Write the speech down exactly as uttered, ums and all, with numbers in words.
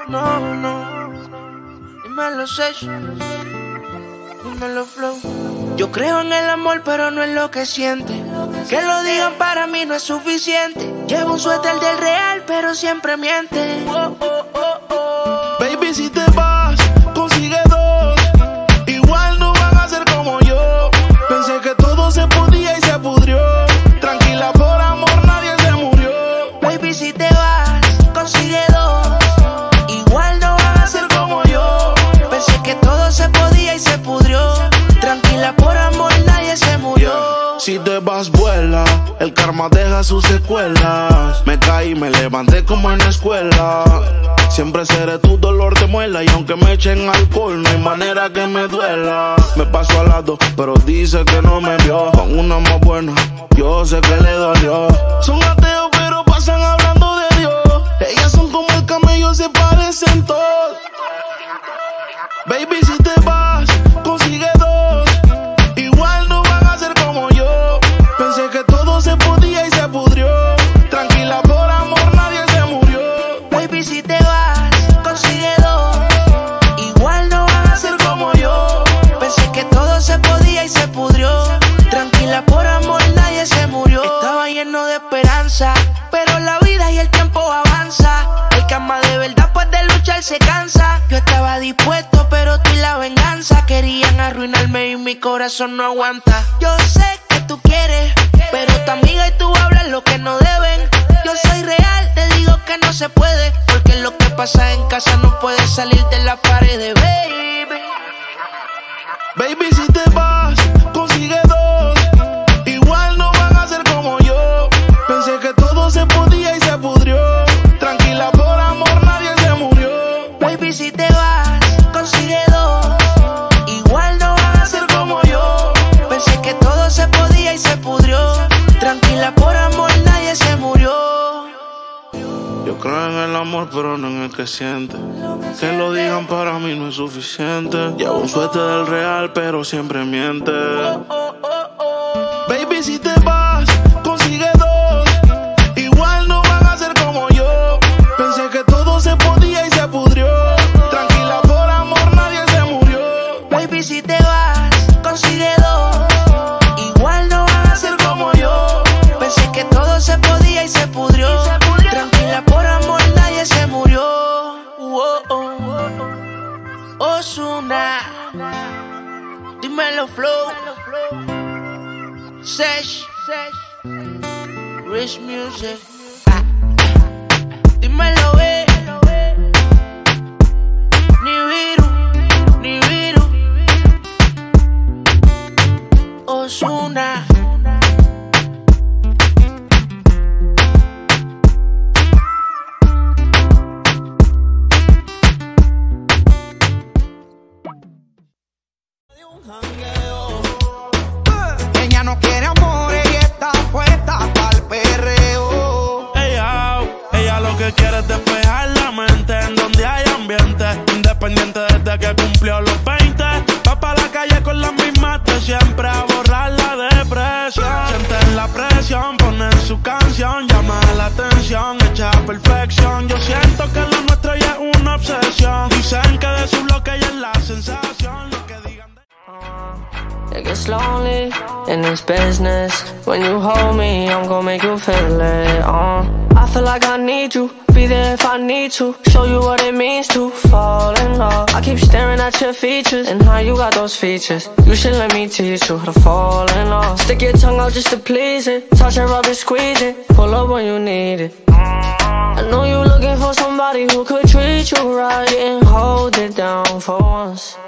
no, no. Dímelo, Sesh. Dímelo, Flow. Yo creo en el amor, pero no en lo que siente. Que lo digan para mí no es suficiente. Llevo un suéter del real, pero siempre miente. Oh, oh, oh, oh. Baby, si te vas, consigue dos. Igual no van a ser como yo. Pensé que todo se podía y se pudrió. Tranquila, por amor nadie se murió. Baby, si te vas, consigue dos. Igual no van a ser como yo. Pensé que todo se podía y se pudrió. Tranquila, por amor nadie se murió. Yeah. Si te vas, vuela. El karma deja sus secuelas. Me caí, me levanté como en la escuela. Siempre seré tu dolor de muela. Y aunque me echen alcohol, no hay manera que me duela. Me paso al lado, pero dice que no me vio. Con una más buena, yo sé que le dolió. Son ateos, pero pasan hablando de Dios. Ellas son como el camello, se parecen todos. Baby, si te vas, consigue dos. Igual no van a ser como yo. Pensé que todo se podía y se pudrió. Tranquila, por amor nadie se murió. Baby, si te vas, consigue dos. Igual no van a ser como yo. Pensé que todo se podía y se pudrió. Tranquila, por amor nadie se murió. Estaba lleno de esperanza, pero la vida y el tiempo avanza. El que ama de verdad pues de luchar se cansa. Yo estaba dispuesto, pero tú y la venganza querían arruinarme y mi corazón no aguanta. Yo sé que tú quieres, pero tu amiga y tú hablan lo que no deben. Yo soy real, te digo que no se puede, porque lo que pasa en casa no puede salir de la pared, baby. Baby, si te vas, consigue dos. Igual no van a ser como yo. Pensé que todo se podía y se pudrió. Tranquila, por amor nadie se murió. Baby, si te vas, consigue dos. Igual no van a ser como yo. Pensé que todo se podía y se pudrió. Tranquila, por amor nadie se murió. Yo creo en el amor, pero no en el que siente. Que lo digan para mí no es suficiente. Llevo un suéter del real, pero siempre miente. Baby, si te vas, consigue dos. Igual no van a ser como yo. Pensé que todo se podía y se pudrió. Tranquila, por amor nadie se murió. Baby, si te vas, consigue dos. Igual no van a ser como yo. Pensé que todo se podía y se pudrió. Tranquila, por amor nadie se murió. Oh, oh, oh. Ozuna, dímelo, Flow. Sesh, Rich Music. Ah. Dímelo, eh. Nibiru, Nibiru. Ozuna. Ella no quiere amor, ella está puesta pa'l perreo. Ella, ella lo que quiere es despejar la mente en donde hay ambiente. Independiente desde que cumplió los veinte. Va pa' la calle con las mismas de siempre a borrar la depresión. Sienten la presión, ponen su canción, llama la atención, hecha a perfección. Yo siento que lo nuestro ya es una obsesión. Dicen que de su bloque ya es la sensación. Lo que digan de... It gets lonely in this business. When you hold me, I'm gon' make you feel it. Uh, I feel like I need you, be there if I need to. Show you what it means to fall in love. I keep staring at your features and how you got those features. You should let me teach you how to fall in love. Stick your tongue out just to please it. Touch it, rub it, squeeze it. Pull up when you need it. I know you looking for somebody who could treat you right and hold it down for once.